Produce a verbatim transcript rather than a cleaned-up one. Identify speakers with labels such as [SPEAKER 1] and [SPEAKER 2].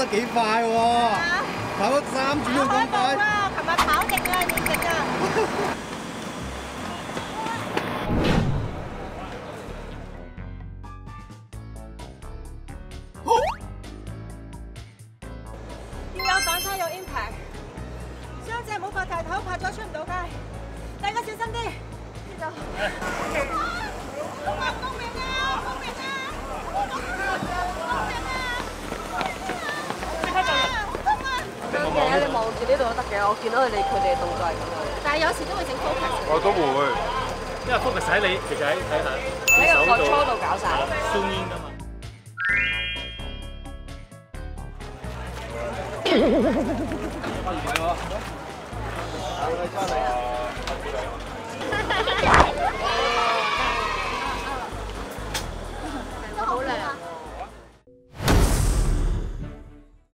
[SPEAKER 1] 幾快喎！跑咗三轉都咁快。
[SPEAKER 2] 琴日跑勁啊，練勁啊！要有反差，有 impact。雙隻唔好發大頭，拍咗出唔到街。大家小心啲。呢度。公明公明啊！公明啊！公明啊！即刻就入。嘅，你望住呢度都得嘅，我見到佢哋佢哋嘅動作係咁樣，但係有時都會整 focus。
[SPEAKER 3] 我都會，
[SPEAKER 4] 因為 focus 喺你，其實喺睇下
[SPEAKER 2] 喺個 control 度搞晒。
[SPEAKER 4] 鬆煙㗎嘛。
[SPEAKER 1] 翻嚟喎！